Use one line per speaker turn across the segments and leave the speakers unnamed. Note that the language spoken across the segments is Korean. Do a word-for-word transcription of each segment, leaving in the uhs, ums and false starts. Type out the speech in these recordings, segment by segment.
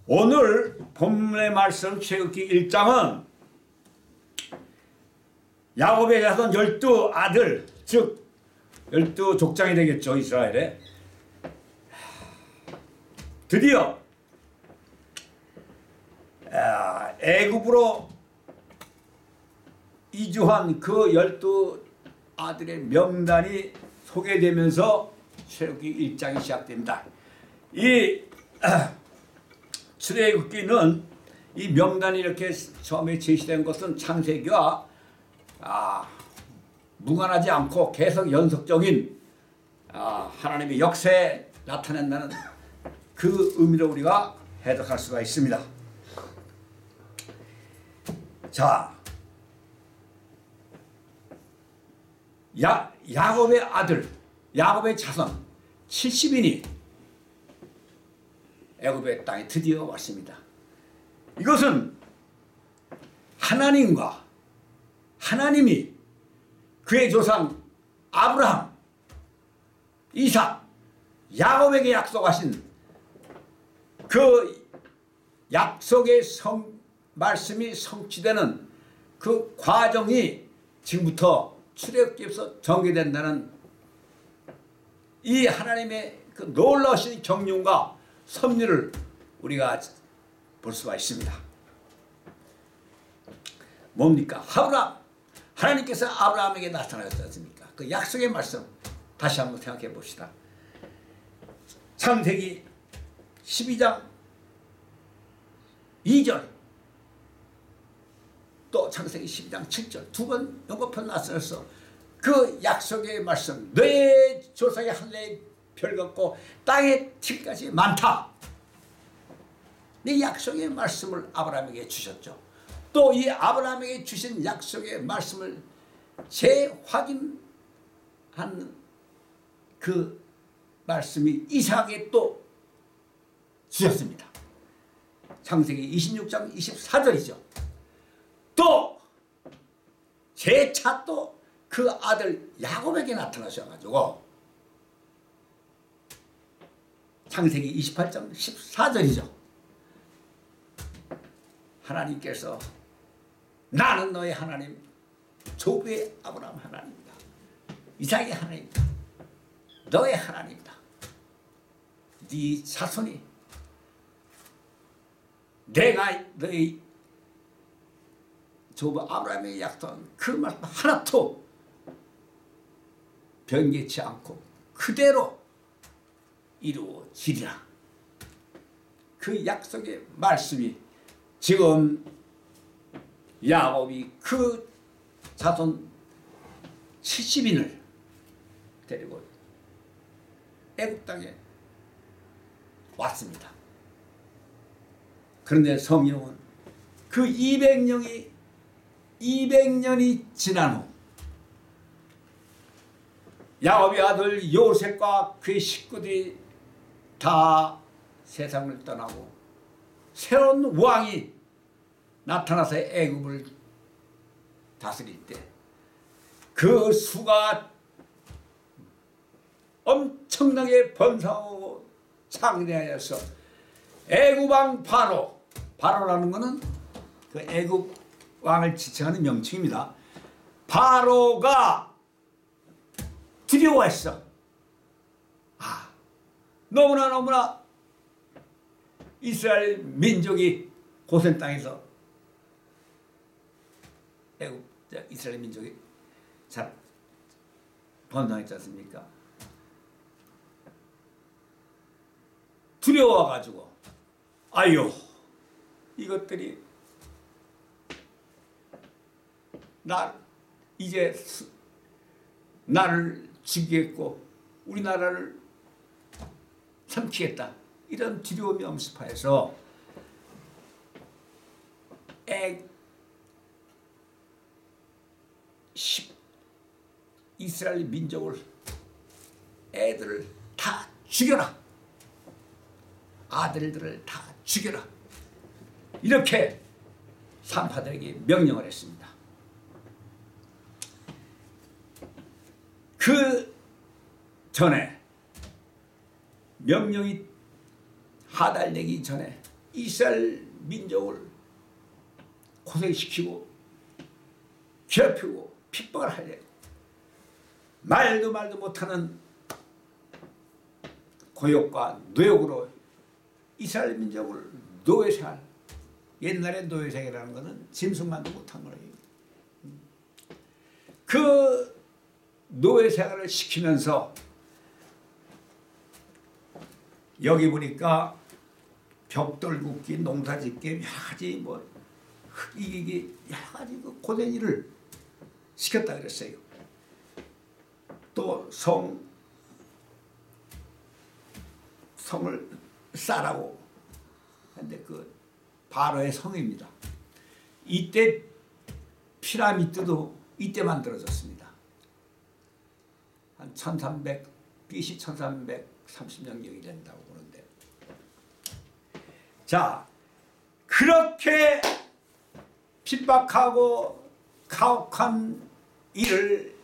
오늘 본문의 말씀 출애굽기 일 장은 야곱의 자손 열두 아들, 즉 열두 족장이 되겠죠, 이스라엘에. 드디어 애굽으로 이주한 그 열두 아들의 명단이 소개되면서 출애굽기 일 장이 시작됩니다. 이 출애굽기는 이 명단이 이렇게 처음에 제시된 것은 창세기와 아, 무관하지 않고 계속 연속적인 아, 하나님의 역사에 나타낸다는 그 의미로 우리가 해석할 수가 있습니다. 자, 야, 야곱의 아들, 야곱의 자손 칠십 인이 애굽의 땅에 드디어 왔습니다. 이것은 하나님과 하나님이 그의 조상 아브라함, 이삭, 야곱에게 약속하신 그 약속의 성, 말씀이 성취되는 그 과정이 지금부터 출애굽기에서 전개된다는 이 하나님의 그 놀라우신 경륜과 섭리를 우리가 볼 수가 있습니다. 뭡니까? 아브라함, 하나님께서 아브라함에게 나타나셨지 않습니까? 그 약속의 말씀 다시 한번 생각해 봅시다. 창세기 십이 장 이 절, 또 창세기 십이 장 칠 절 두 번 연거편 나서서 그 약속의 말씀, 내 조상의 할례의 별 같고 땅의 칠까지 많다. 이 약속의 말씀을 아브라함에게 주셨죠. 또 이 아브라함에게 주신 약속의 말씀을 재확인한 그 말씀이 이삭에게 또 주셨습니다. 창세기 이십육 장 이십사 절이죠. 또 재차 또 그 아들 야곱에게 나타나셔가지고 창세기 이십팔 장 십사 절이죠. 하나님께서 나는 너의 하나님, 조부의 아브라함 하나님이다. 이삭의 하나님이다. 너의 하나님이다. 네 자손이 내가 너의 조부 아브라함에게 약속한 그 말씀 하나도 변개치 않고 그대로 이루어지리라. 그 약속의 말씀이 지금 야곱이 그 자손 칠십 인을 데리고 애굽 땅에 왔습니다. 그런데 성경은 그 이백 년이 이백 년이 지난 후 야곱의 아들 요셉과 그의 식구들이 다 세상을 떠나고 새로운 왕이 나타나서 애굽을 다스릴 때 그 수가 엄청나게 번성하고 창대하여서 애굽 왕 바로, 바로라는 것은 그 애굽 왕을 지칭하는 명칭입니다. 바로가 두려워했어. 아, 너무나 너무나 이스라엘 민족이 고센 땅에서 애굽 이스라엘 민족이 잘 번성했지 않습니까? 두려워가지고 아유, 이것들이 나 이제 나를 죽이겠고 우리나라를 삼키겠다, 이런 두려움이 엄습하여서 애 이스라엘 민족을 애들을 다 죽여라, 아들들을 다 죽여라, 이렇게 산파들에게 명령을 했습니다. 그 전에 명령이 하달되기 전에 이스라엘 민족을 고생시키고 괴롭히고 핍박을 하려 말도 말도 못하는 고역과 노역으로 이스라엘 민족을 노예생활, 옛날에 노예생활이라는 것은 짐승만도 못한 거예요. 그 노예생활을 시키면서 여기 보니까 벽돌 굽기, 농사 짓기, 여러 가지 뭐 흙이기, 여러 가지 그 고된 일을 시켰다 그랬어요. 또 성, 성을 쌓으라고. 근데 그 바로의 성입니다. 이때 피라미드도 이때 만들어졌습니다. 한 천삼백, 비씨 천삼백삼십 년경이 된다고 보는데. 자, 그렇게 핍박하고 가혹한 일을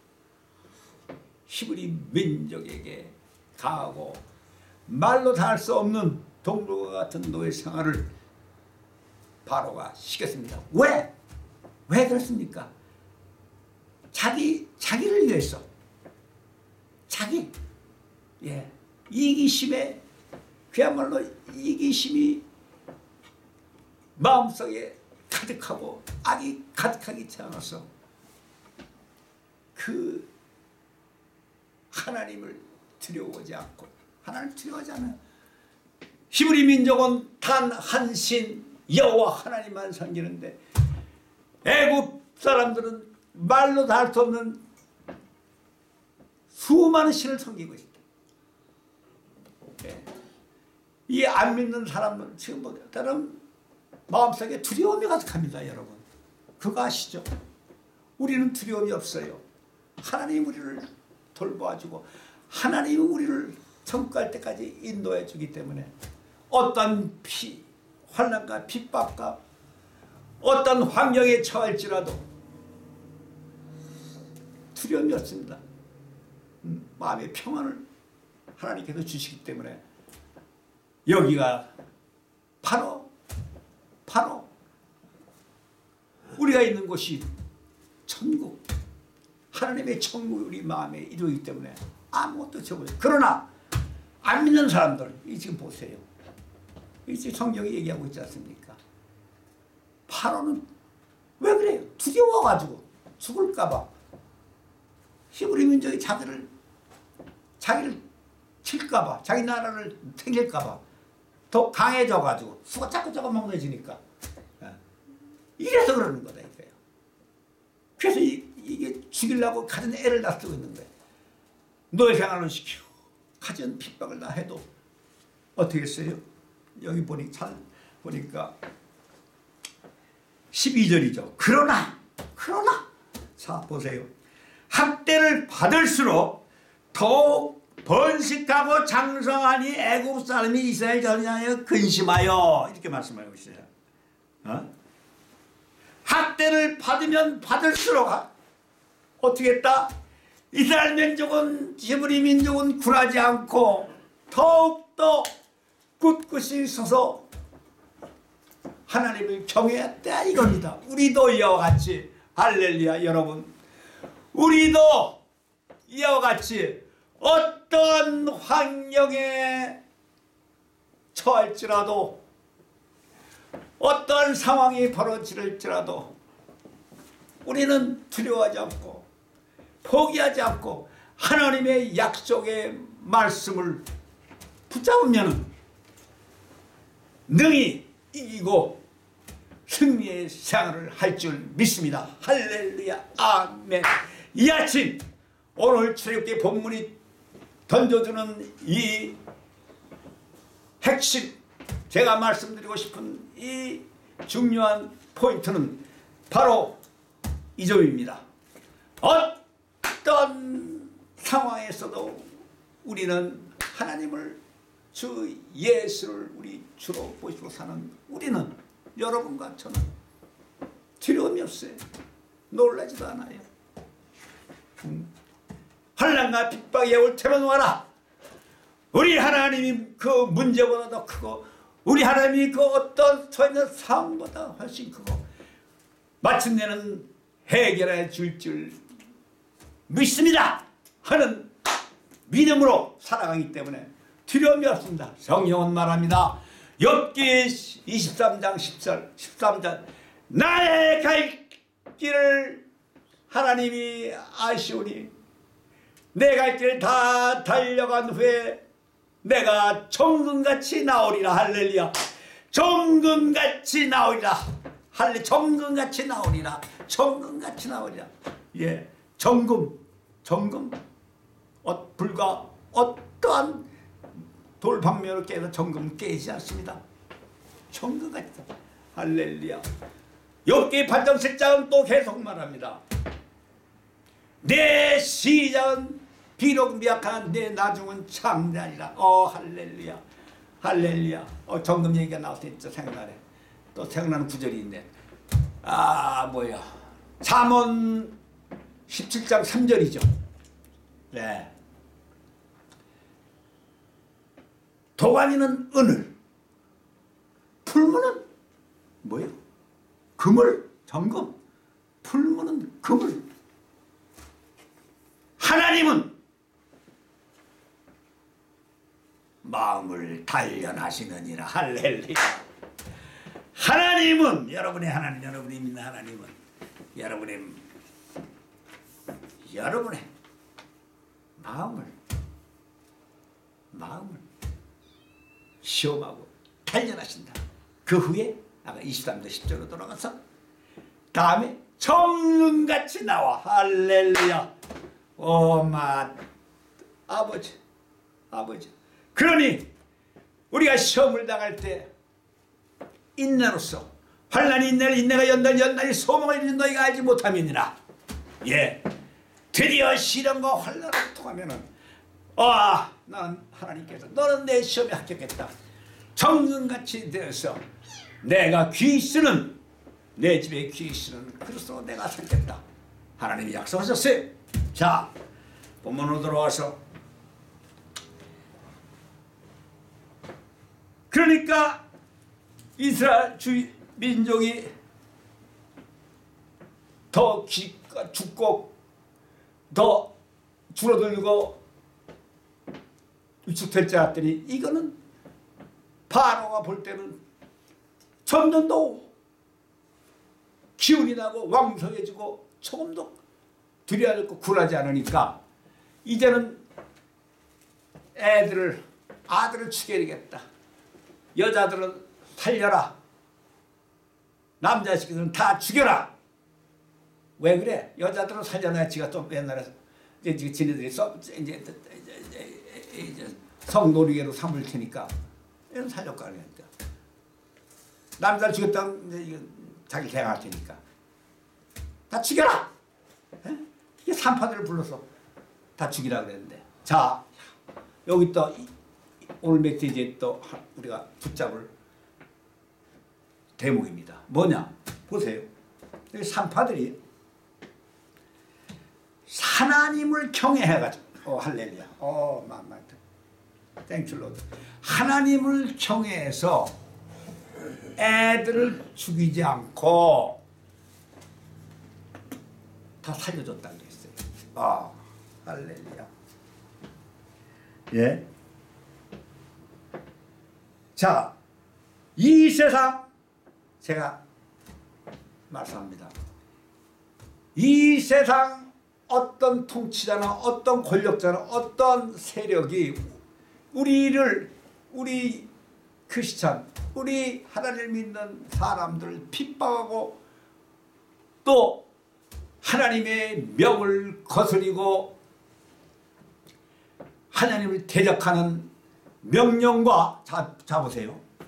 히브리 민족에게 가하고 말로 다 할 수 없는 동물과 같은 노예 생활을 바로가 시켰습니다. 왜? 왜 그렇습니까? 자기, 자기를 위해서. 자기. 예. 이기심에, 그야말로 이기심이 마음속에 가득하고 악이 가득하게 태어나서 그 하나님을 두려워하지 않고, 하나님을 두려워하지 않아요. 히브리 민족은 단 한 신 여호와 하나님만 섬기는데 애굽 사람들은 말로 다 할 수 없는 수많은 신을 섬기고 있다. 예. 이 안 믿는 사람들 지금 뭐 다른 마음속에 두려움이 가득합니다, 여러분. 그거 아시죠? 우리는 두려움이 없어요. 하나님 우리를 돌보아주고 하나님이 우리를 천국 갈 때까지 인도해 주기 때문에 어떤 피, 환난과 핍박과 어떤 환경에 처할지라도 두려움이 없습니다. 음, 마음의 평안을 하나님께서 주시기 때문에 여기가 바로 바로 우리가 있는 곳이 천국, 하나님의 천국이 우리 마음에 이루기 때문에 아무것도 적어요. 그러나 안 믿는 사람들, 이 지금 보세요. 이 지금 성경이 얘기하고 있지 않습니까? 파로는 왜 그래요? 두려워가지고 죽을까봐. 히브리 민족이 자기를 자기를 칠까봐, 자기 나라를 챙길까봐 더 강해져가지고 수가 자꾸 자꾸 먹어지니까 이래서 그러는 거다 이거예요. 그래서 이, 이게 죽이려고 가진 애를 다 쓰고 있는 거예요. 노예 생활을 시키고 가진 핍박을 다 해도 어떻게 했어요? 여기 보니 잘 보니까 십이 절이죠. 그러나 그러나 자 보세요. 학대를 받을수록 더욱 번식하고 장성하니 애굽 사람이 이스라엘 자녀에 근심하여 이렇게 말씀하고 있어요. 어? 학대를 받으면 받을수록 어떻게 했다? 이스라엘 민족은, 히브리 민족은 굴하지 않고 더욱더 꿋꿋이 서서 하나님을 경외했다 이겁니다. 우리도 이와 같이 할렐루야. 여러분, 우리도 이와 같이 어떤 환경에 처할지라도 어떤 상황이 벌어질지라도 우리는 두려워하지 않고 포기하지 않고 하나님의 약속의 말씀을 붙잡으면 능히 이기고 승리의 생활을 할 줄 믿습니다. 할렐루야. 아멘. 이 아침 오늘 출애굽기 본문이 던져주는 이 핵심, 제가 말씀드리고 싶은 이 중요한 포인트는 바로 이 점입니다. 어떤 상황에서도 우리는 하나님을, 주 예수를 우리 주로 모시고 사는 우리는, 여러분과 저는 두려움이 없어요. 놀라지도 않아요. 음. 환난과 핍박에 올 테면 와라. 우리 하나님이 그 문제보다 더 크고 우리 하나님이 그 어떤 처한 상황보다 훨씬 크고 마침내는 해결해 줄 줄 믿습니다 하는 믿음으로 살아가기 때문에 두려움이 없습니다. 성경은 말합니다. 욥기 이십삼 장 십 절 십삼 절 나의 갈 길을 하나님이 아시오니 내 갈 길 다 달려간 후에 내가 정금같이 나오리라. 할렐루야. 정금같이 나오리라. 할렐 정금같이 나오리라. 정금같이 나오리라. 예, 정금, 정금. 어, 불과 어떠한 돌방면을 깨서 정금 깨지 않습니다. 정금같이. 할렐루야. 욥기 팔 장 칠 장은 또 계속 말합니다. 내 시작은 비록 미약한 내 나중은 창대하리라. 어 할렐루야. 할렐루야. 어 정금 얘기가 나올 때 진짜 생각나네. 또 생각나는 구절이 있네. 아 뭐야. 잠언 십칠 장 삼 절이죠. 네. 도가니는 은을, 풀무는 뭐예요? 금을, 정금. 풀무는 금을. 하나님은 마음을 단련하시느니라. 할렐루야. 하나님은 여러분의 하나님, 여러분이 믿는 하나님은 여러분의 여러분의 마음을 마음을 시험하고 단련하신다. 그 후에 아까 이십삼 절 십 절로 돌아가서 다음에 정금같이 나와. 할렐루야. 오마 아버지 아버지. 그러니 우리가 시험을 당할 때 인내로서 환난이 인내를 인내가 연단 연단이 소망을 이루는 너희가 알지 못함이니라. 예, 드디어 시련과 환난을 통하면은 아 나는 하나님께서 너는 내 시험에 합격했다. 정금같이 되어서 내가 귀 쓰는 내 집에 귀 쓰는 그리스도 내가 삼겠다. 하나님이 약속하셨어요. 자, 본문으로 돌아와서 그러니까 이스라엘 주 민족이 더 기가 죽고 더 줄어들고 위축될 줄 알았더니 이거는 바로가 볼 때는 점점 더 기운이 나고 왕성해지고 조금도 두려워하고 굴하지 않으니까 이제는 애들을 아들을 죽여야겠다. 여자들은 살려라. 남자식들은 다 죽여라. 왜 그래? 여자들은 살려놔야 지가 좀 옛날에 이제 지네들이 써, 이제, 이제, 이제, 이제 성놀이개로 삼을 테니까 얘는 살려고 하니까 남자를 죽였다면 이제 자기 개항할 테니까 다 죽여라. 에? 이게 산파들을 불러서 다 죽이라 그랬는데 자 여기 또 오늘 메시지에 또 우리가 붙잡을 대목입니다. 뭐냐? 보세요. 여기 산파들이 하나님을 경외해가지고 어 할렐루야. 어 마마 땡큐 로드. 하나님을 경외해서 애들을 죽이지 않고 다 살려줬다고 그랬어요. 아 할렐루야. 예. 자, 이 세상 제가 말씀합니다. 이 세상 어떤 통치자나 어떤 권력자나 어떤 세력이 우리를 우리 크리스찬 우리 하나님을 믿는 사람들을 핍박하고 또 하나님의 명을 거스리고 하나님을 대적하는 명령과 자, 자 보세요.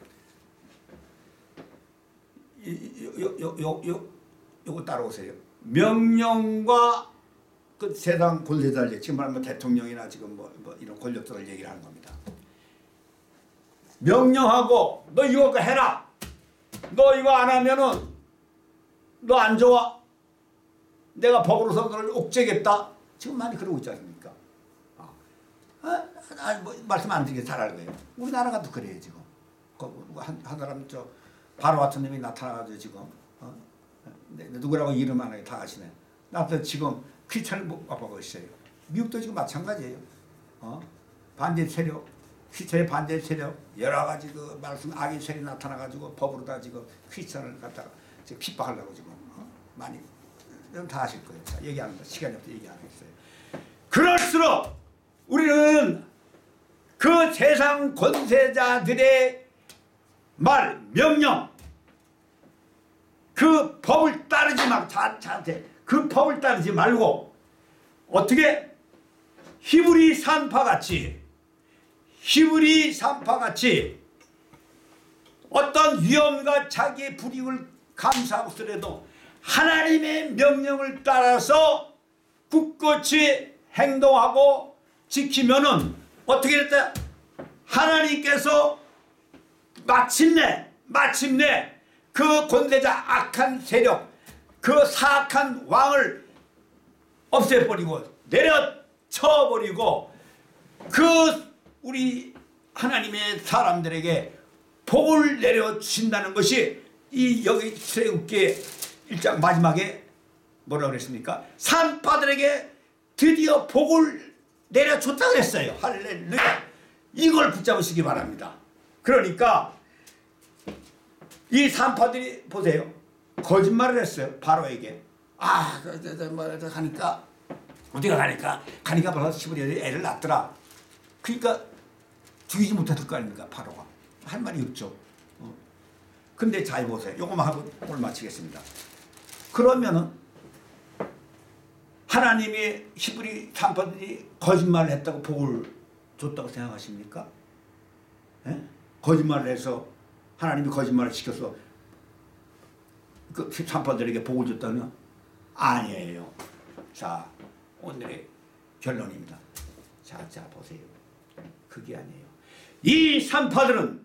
요, 요, 요, 요, 요거 따라오세요. 명령과 그 세상 권세자들 지금 말하면 대통령이나 지금 뭐, 뭐 이런 권력들을 얘기를 하는 겁니다. 명령하고 너 이거 해라. 너 이거 안 하면은 너 안 좋아. 내가 법으로서 너를 옥죄겠다. 지금 많이 그러고 있지 않습니까? 아, 아, 뭐, 말씀 안 드리게 잘 알고요. 우리나라가 또 그래요 지금. 한, 한 사람 저 바로 같은 놈이 나타나가지고 지금 어? 누구라고 이름 안 하게 다 아시네. 나도 지금 퀴천을 못 봐보고 있어요. 미국도 지금 마찬가지예요. 어? 반대 세력, 퀴천의 반대 세력 여러 가지 그 말씀 악의 세력이 나타나가지고 법으로다 지금 퀴천을 갖다가 지금 핍박하려고 지금 어? 많이 여러분 다 아실 거예요. 자, 얘기하는 거 시간이 없어 얘기 안 했어요. 그럴수록 우리는 그 세상 권세자들의 말, 명령, 그 법을 따르지 말고 자, 자한테 그 법을 따르지 말고 어떻게 히브리 산파같이 히브리 산파같이 어떤 위험과 자기의 불이익을 감수하고서라도 하나님의 명령을 따라서 굳건히 행동하고 지키면은 어떻게 됐다? 하나님께서 마침내 마침내 그 권세자 악한 세력 그 사악한 왕을 없애버리고 내려쳐버리고 그 우리 하나님의 사람들에게 복을 내려주신다는 것이 이 여기 출애굽기 일 장 마지막에 뭐라고 그랬습니까? 산파들에게 드디어 복을 내려줬다 그랬어요. 할렐루야. 이걸 붙잡으시기 바랍니다. 그러니까 이 산파들이 보세요. 거짓말을 했어요. 바로에게. 아, 그, 그, 그, 뭐, 가니까 어디가 가니까 가니까 벌써 십오 년에 애를 낳더라. 그러니까 죽이지 못했을 거 아닙니까? 바로가. 할 말이 없죠. 어. 근데 잘 보세요. 요거만 하고 오늘 마치겠습니다. 그러면은 하나님이 히브리 산파들이 거짓말을 했다고 복을 줬다고 생각하십니까? 에? 거짓말을 해서 하나님이 거짓말을 시켜서 그 산파들에게 복을 줬다면 아니에요. 자, 오늘의 결론입니다. 자, 자 보세요. 그게 아니에요. 이 산파들은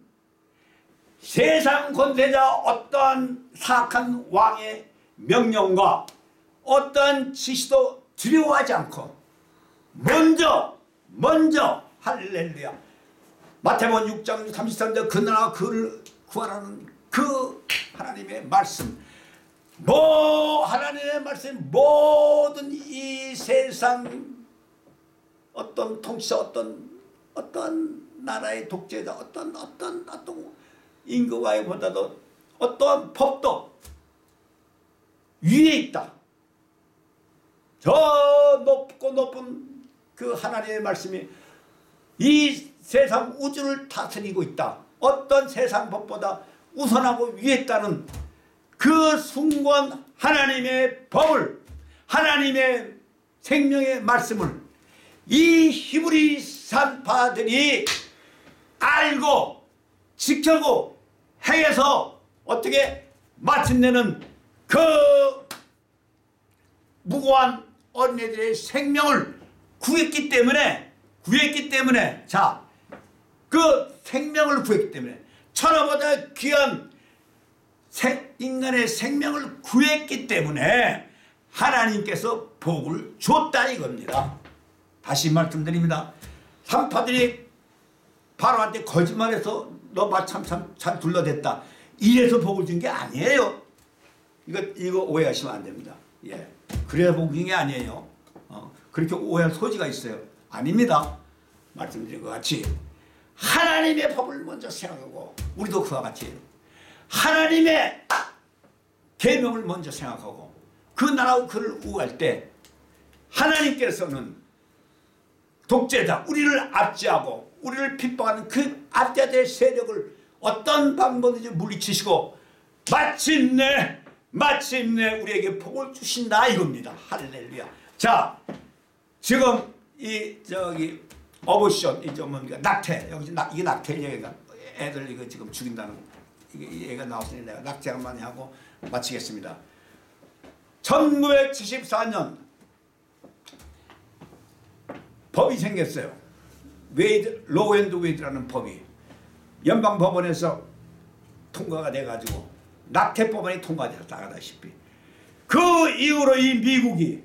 세상 권세자 어떠한 사악한 왕의 명령과 어떠한 지시도 두려워하지 않고 먼저 먼저 할렐루야 마태복음 육 장 삼십삼 절 그 나라와 그를 구하라는 그 하나님의 말씀 뭐 하나님의 말씀 모든 이 세상 어떤 통치자 어떤 어떤 나라의 독재자 어떤 어떤 어떤 임금과보다도 어떠한 법도 위에 있다. 저 높고 높은 그 하나님의 말씀이 이 세상 우주를 다스리고 있다. 어떤 세상 법보다 우선하고 위에 있다는 그 숭고한 하나님의 법을 하나님의 생명의 말씀을 이 히브리 산파들이 알고 지켜고 행해서 어떻게 마침내는 그 무고한 어린애들의 생명을 구했기 때문에 구했기 때문에 자, 그 생명을 구했기 때문에 천하보다 귀한 생, 인간의 생명을 구했기 때문에 하나님께서 복을 줬다 이겁니다. 다시 말씀드립니다. 산파들이 바로한테 거짓말해서 너 참 참 참 둘러댔다. 이래서 복을 준 게 아니에요. 이거 이거 오해하시면 안 됩니다. 예, 그래야 복을 준 게 아니에요. 어, 그렇게 오해할 소지가 있어요. 아닙니다. 말씀드린 것 같이 하나님의 법을 먼저 생각하고 우리도 그와 같이 하나님의 계명을 먼저 생각하고 그 나라와 그를 우할 때 하나님께서는 독재자 우리를 압제하고 우리를 핍박하는 그 압제자의 세력을 어떤 방법이든지 물리치시고 마침내 마침내 우리에게 복을 주신다 이겁니다. 할렐루야. 자, 지금 이 저기 어보션 이저 뭡니까 낙태 여기 낙 이게 낙태 얘기가 애들 이거 지금 죽인다는 이게 얘가 나왔으니 내가 낙태 한마디 하고 마치겠습니다. 천구백칠십사 년 법이 생겼어요. 웨이드 로우 앤드 웨이드라는 법이 연방법원에서 통과가 돼가지고 낙태법안이 통과돼서 나가다시피 그 이후로 이 미국이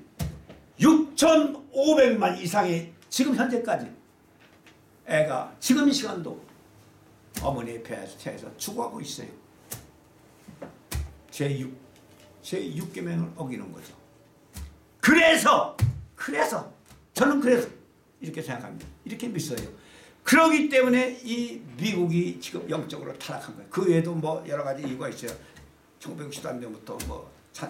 육천오백만 이상의 지금 현재까지 애가 지금 이 시간도 어머니의 배에서 태어서 죽어가고 있어요. 제육, 제육 계명을 어기는 거죠. 그래서 그래서 저는 그래서 이렇게 생각합니다. 이렇게 믿어요. 그러기 때문에 이 미국이 지금 영적으로 타락한 거예요. 그 외에도 뭐 여러 가지 이유가 있어요. 천구백육십삼 년부터 뭐 찬,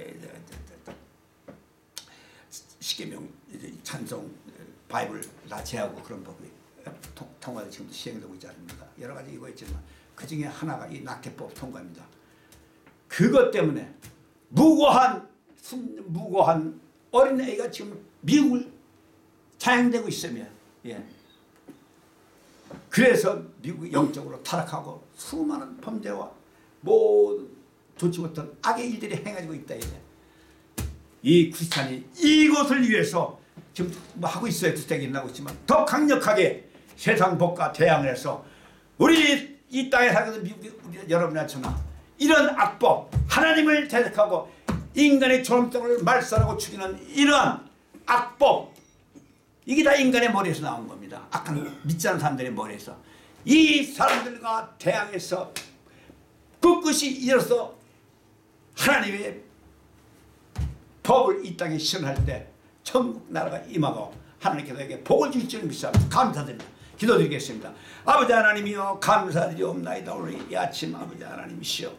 십계명 찬송 바이블 다 제하고 그런 법이 통과가 지금도 시행되고 있지 않습니까? 여러 가지 이유가 있지만 그 중에 하나가 이 낙태법 통과입니다. 그것 때문에 무고한 무고한 어린아이가 지금 미국을 자행되고 있으며, 예. 그래서 미국이 영적으로 타락하고 수많은 범죄와 모든 좋지 못한 악의 일들이 행해지고 있다. 이제. 이 크리스찬이 이것을 위해서 지금 뭐 하고 있어요. 두세기 나고 있지만 더 강력하게 세상 법과 대항을 해서 우리 이 땅에 살고 있는 미국 우리 여러분이나 이런 악법, 하나님을 대적하고 인간의 존엄성을 말살하고 죽이는 이러한 악법, 이게 다 인간의 머리에서 나온 겁니다. 악한 믿지 않는 사람들의 머리에서. 이 사람들과 대항해서 꿋꿋이 일어서 하나님의 법을 이 땅에 실현할 때 천국 나라가 임하고 하나님께서 에게 복을 주실 줄 믿습니다. 감사드립니다. 기도드리겠습니다. 아버지 하나님이여 감사드리옵나이다. 오늘 이 아침 아버지 하나님이시여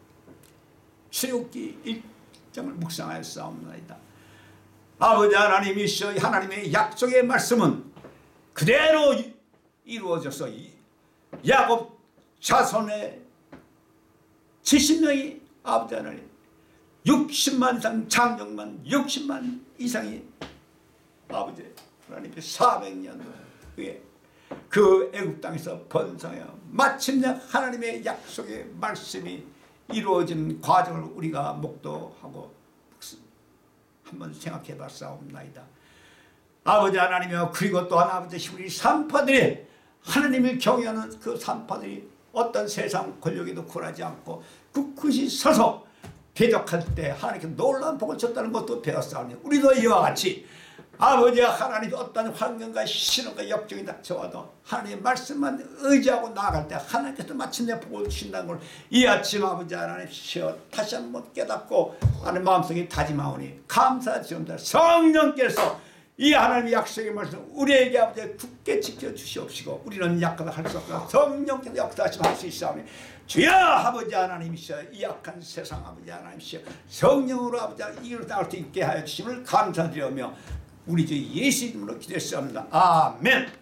출애굽기 일 장을 묵상하여 싸움나이다. 아버지 하나님이시여 하나님의 약속의 말씀은 그대로 이루어져서 야곱 자손의 칠십 명이 아버지 하나님 육십만 이상 장정만 육십만 이상이 아버지 하나님의 사백 년 후에 그 애굽 땅에서 번성하여 마침내 하나님의 약속의 말씀이 이루어진 과정을 우리가 목도하고 한번 생각해 봤사옵나이다. 아버지 하나님이여 그리고 또한 아버지 우리 산파들이 하나님을 경외하는 그 산파들이 어떤 세상 권력에도 굴하지 않고 굳굳이 서서 대적할 때 하나님께 놀라운 복을 줬다는 것도 배웠사옵니다. 우리도 이와 같이 아버지 하나님 어떤 환경과 신호가 역경이 닥쳐와도 하나님의 말씀만 의지하고 나아갈 때 하나님께서 마침내 복을 주신다는 걸 이 아침 아버지 하나님 시어 다시 한번 깨닫고 하나님 마음속에 다짐하오니 감사드립니다. 성령께서 이 하나님의 약속의 말씀 우리에게 아버지 굳게 지켜주시옵시고 우리는 약하다 할 수 없다. 성령께서 역사하시면 할 수 있사오니 주여 아버지 하나님이시여 이 약한 세상 아버지 하나님이시여 성령으로 아버지 이를 나올 수 있게 하여 주심을 감사드리며 우리 주 예수 이름으로 기도했습니다. 아멘.